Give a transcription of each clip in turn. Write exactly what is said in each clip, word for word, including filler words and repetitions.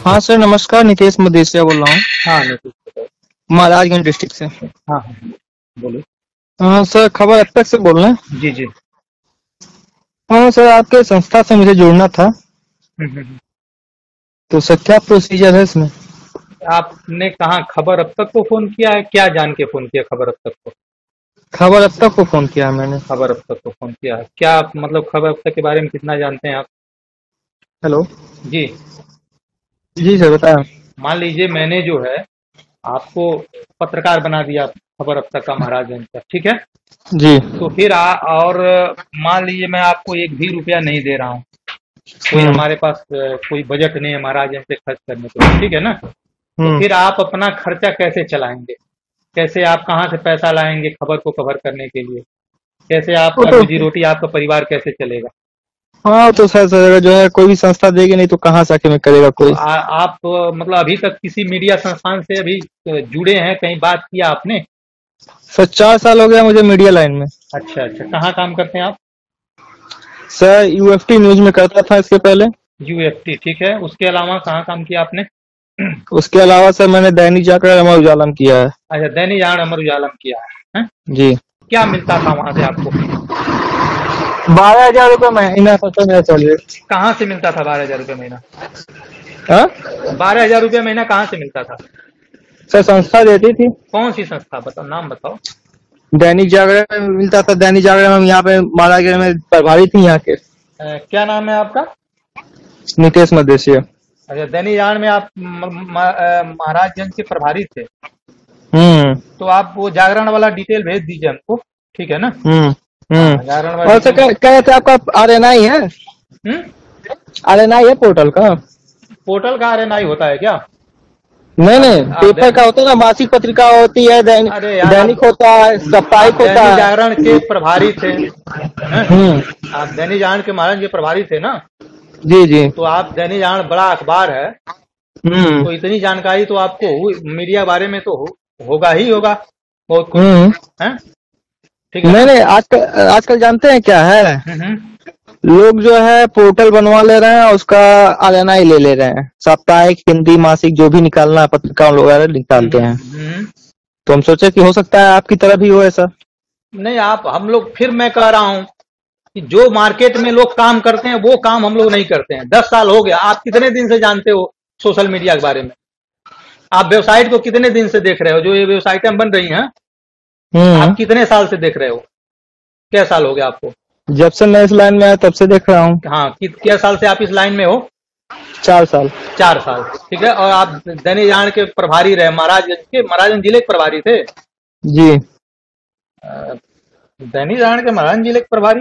हाँ सर, नमस्कार। नितेश मदेशिया बोल रहा हूँ, हाँ नीतीश बताओ। महाराजगंज डिस्ट्रिक्ट से। हाँ हाँ बोलो। हाँ सर, खबर अब तक से बोल रहे हैं। जी जी। हाँ सर, आपके संस्था से मुझे जुड़ना था, हम्म, हम्म, हम्म। तो सर क्या प्रोसीजर है इसमें? आपने कहाँ खबर अब तक को फोन किया है? क्या जान के फोन किया खबर अब तक को? खबर अब तक को फोन किया है मैंने। खबर अब तक को फोन किया है क्या आप, मतलब खबर अब तक के बारे में कितना जानते हैं आप? हेलो। जी। जी सर, बताएं। मान लीजिए मैंने जो है आपको पत्रकार बना दिया खबर अब तक का महाराजगंज का, ठीक है? जी। तो फिर आ, और मान लीजिए मैं आपको एक भी रुपया नहीं दे रहा हूँ, कोई हम्म। हमारे पास अ, कोई बजट नहीं है महाराजगंज पे खर्च करने को, ठीक है ना? तो हम्म। फिर आप अपना खर्चा कैसे चलाएंगे? कैसे आप कहाँ से पैसा लाएंगे खबर को कवर करने के लिए? कैसे वो आपका तो रोजी रोटी, आपका परिवार कैसे चलेगा? हाँ, वो तो सर सर जो है कोई भी संस्था देगी नहीं तो कहाँ से आके में करेगा तो कोई। आ, आप अ, मतलब अभी तक किसी मीडिया संस्थान से अभी अ, जुड़े हैं, कहीं बात किया आपने? सर चार साल हो गया मुझे मीडिया लाइन में। अच्छा अच्छा, कहाँ काम करते हैं आप? सर यूएफटी न्यूज में करता था इसके पहले। यूएफटी, ठीक है। उसके अलावा कहाँ काम किया आपने? उसके अलावा सर मैंने दैनिक जागरण, अमर उजाला में किया है। अच्छा, दैनिक जागरण, अमर उजाला में किया है, हैं? जी। क्या मिलता था वहां से आपको? बारह हजार रूपये महीना था सर मेरा सैलरी। कहाँ से मिलता था बारह हजार रुपये महीना? हाँ बारह हजार रुपये महीना कहाँ से मिलता था? सर, संस्था देती थी। कौन सी संस्था, बताओ, नाम बताओ। दैनिक जागरण में मिलता था। दैनिक जागरण में हम यहाँ पे महाराजगंज में प्रभारी थी यहाँ के। अ, क्या नाम है आपका? नितेश मदेशिया। अच्छा, दैनिक जागरण में आप म- म- अ, महाराजगंज के प्रभारी थे। हम्म। तो आप वो जागरण वाला डिटेल भेज दीजिए हमको, ठीक है ना? हम्म। हाँ, हम्म। जागरण वाला और सर डिटेल। कह कह रहे थे आपका आर एन आई है? हम्म। आर एन आई है पोर्टल का? पोर्टल का आरएनआई होता है क्या? नहीं आप नहीं, आप पेपर का दैन, होता है ना, मासिक पत्रिका होती है, दैनिक अरे यार, दैनिक आप होता है, साप्ताहिक आप होता दैनिक है। जागरण के प्रभारी थे, हैं? हम्म। आप दैनिक जागरण के महाराज के प्रभारी थे ना? जी जी। तो आप दैनिक जागरण बड़ा अखबार है, हम्म। तो इतनी जानकारी तो आपको हु- मीडिया बारे में तो हो, होगा ही होगा बहुत कुछ, हम्म। हैं? ठीक है नहीं ना? नहीं, आजकल आजकल जानते हैं क्या है, हम्म हम्म। लोग जो है पोर्टल बनवा ले रहे हैं, उसका आर एन आई ले ले रहे हैं। साप्ताहिक, हिंदी, मासिक जो भी निकालना है पत्रिका वगैरह हम्म निकालते हैं। हम्म, हम्म। तो हम सोचे कि हो सकता है आपकी तरफ भी हो ऐसा। नहीं, आप हम लोग, फिर मैं कह रहा हूँ कि जो मार्केट में लोग काम करते हैं वो काम हम लोग नहीं करते हैं। दस साल हो गया। आप कितने दिन से जानते हो सोशल मीडिया के बारे में? आप वेबसाइट को कितने दिन से देख रहे हो? जो ये वेबसाइटें बन रही हैं, हम्म। आप कितने साल से देख रहे हो? क्या साल हो गया आपको? जब से मैं इस लाइन में आया तब से देख रहा हूँ। हाँ, कि, क्या साल से आप इस लाइन में हो? चार साल। चार साल, ठीक है। और आप दैनिक जागरण के प्रभारी रहे, महाराजगंज के, महाराजगंज जिले के प्रभारी थे? जी। अ, दैनिक जागरण के महाराजगंज जिले के प्रभारी?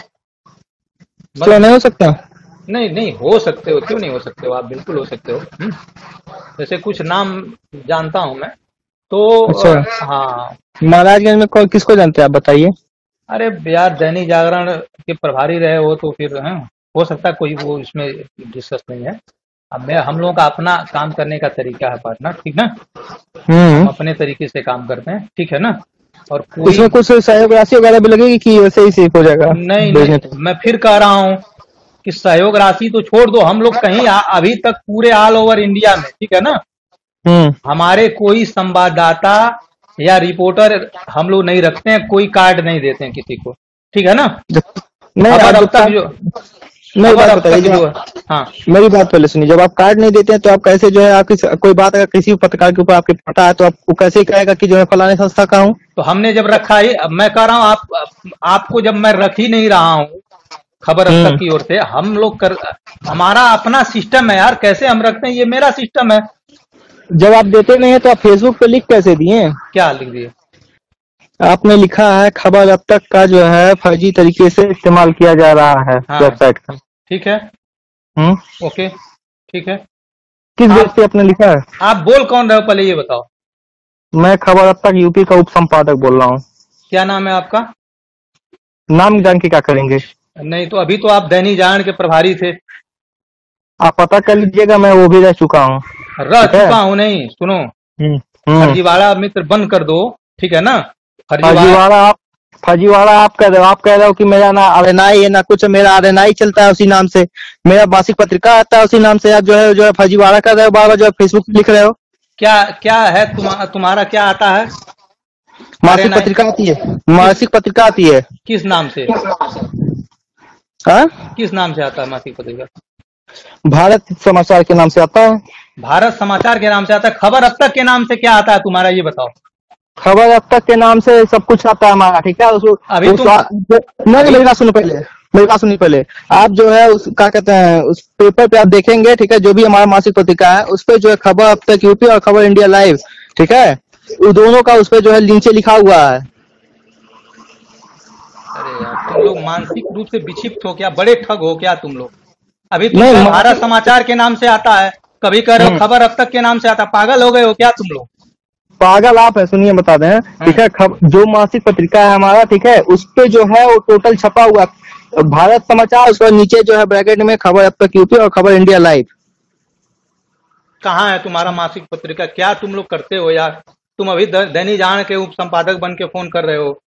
क्यों मतलब नहीं हो सकता? नहीं नहीं, हो सकते हो, क्यों नहीं हो सकते हो? आप बिल्कुल हो सकते हो। हम्म। जैसे कुछ नाम जानता हूं मैं, तो अच्छा, अ, हाँ। महाराजगंज में कौन किसको जानते हैं आप बताइए? अरे यार, दैनिक जागरण के प्रभारी रहे हो तो फिर हाँ, हो सकता है कोई, वो इसमें डिस्कस नहीं है। अब मैं, हम लोगों का अपना काम करने का तरीका है पार्टनर, ठीक ना? हम हम्म। अपने तरीके से काम करते हैं, ठीक है ना? और कोई, इसमें कुछ सहयोग राशि वगैरह भी लगेगी कि वैसे ही सेफ हो जाएगा नहीं भेजने नहीं, पे? मैं फिर कह रहा हूँ कि सहयोग राशि तो छोड़ दो। हम लोग कहीं आ, अभी तक पूरे ऑल ओवर इंडिया में, ठीक है ना, हम्म। हमारे कोई संवाददाता या रिपोर्टर हम लोग नहीं रखते हैं, कोई कार्ड नहीं देते हैं किसी को, ठीक है ना? जब- नहीं, आप खबर अब जब तक कार्ड, जो मेरी खबर बात अब बताइए, तक जो जो है, आप, हाँ। मेरी बात पहले सुनिए। जब आप कार्ड नहीं देते हैं तो आप कैसे जो है, आपकी कोई बात अगर किसी पत्रकार के ऊपर आपके पता है तो आप वो कैसे कहेगा कि जो है फलाने संस्था का हूँ? तो हमने जब रखा ही, अब मैं कह रहा हूँ, आप आपको जब मैं रख ही नहीं रहा हूँ खबर अब तक हम्म। की ओर से, हम लोग कर, हमारा अपना सिस्टम है यार, कैसे हम रखते हैं, ये मेरा सिस्टम है। जब आप देते नहीं है तो आप फेसबुक पे लिख कैसे दिए? क्या लिख दिए? आपने लिखा है खबर अब तक का जो है फर्जी तरीके से इस्तेमाल किया जा रहा है हाँ, वेबसाइट का। ठीक है। हम्म। ओके, ठीक है। किस बेस आप पे आपने लिखा है? आप बोल कौन रहे हो, पहले ये बताओ। मैं खबर अब तक यूपी का उप संपादक बोल रहा हूँ। क्या नाम है आपका? नाम जान के क्या करेंगे? नहीं तो अभी तो आप दैनिक जागरण के प्रभारी थे। आप पता कर लीजिएगा, मैं वो भी रह चुका हूँ। रह ठीक है। चुका हूं, नहीं सुनो, हम्म। हम्म। फर्जीवाड़ा मित्र बंद कर दो, ठीक है ना? फर्जीवाड़ा, फर्जीवाड़ा आप फर्जीवाड़ा आप कह रहे हो। आप कह रहे हो कि मेरा ना आरएनआई है ना कुछ, मेरा आरएनआई चलता है उसी नाम से, मेरा मासिक पत्रिका आता है उसी नाम से। आप जो है जो है फर्जीवाड़ा कर रहे हो, बार बार जो है फेसबुक पे लिख रहे हो। क्या क्या है तुम, तुम्हारा क्या आता है? मासिक आरएनआई पत्रिका आती है, किस मासिक पत्रिका आती है। किस नाम से? हाँ, किस नाम से आता है मासिक पत्रिका? भारत समाचार के नाम से आता है। भारत समाचार के नाम से आता है। खबर अब तक के नाम से क्या आता है तुम्हारा, ये बताओ। खबर अब तक के नाम से सब कुछ आता है हमारा, ठीक है। उसको अभी उस, तुम नहीं नहीं, अभी मेरी बात सुनो पहले, मेरी बात सुनिए पहले। आप जो है उस क्या कहते हैं उस पेपर पे आप देखेंगे, ठीक है, जो भी हमारा मासिक पत्रिका है उस पे जो है खबर अब तक यूपी और खबर इंडिया लाइव, ठीक है, उस दोनों का उस पे जो है नीचे लिखा हुआ है। अरे यार, तुम लोग मानसिक रूप से विक्षिप्त हो क्या? बड़े ठग हो क्या तुम लोग? अभी तुम नहीं कहे भारत मासिक, समाचार के नाम से आता है, कभी कह रहे हो हम्म, खबर अब तक के नाम से आता। पागल हो गए हो क्या तुम लोग? पागल आप है, सुनिए बता दें, हम्म। ठीक है। खब, जो मासिक पत्रिका है हमारा, ठीक है, उस पे जो है वो टोटल छपा हुआ भारत समाचार, उसके बाद नीचे जो है ब्रैकेट में खबर अब तक यूपी और खबर इंडिया लाइव। कहाँ है तुम्हारा मासिक पत्रिका? क्या तुम लोग करते हो यार? तुम अभी द- दैनिक जागरण के उप संपादक बन के फोन कर रहे हो।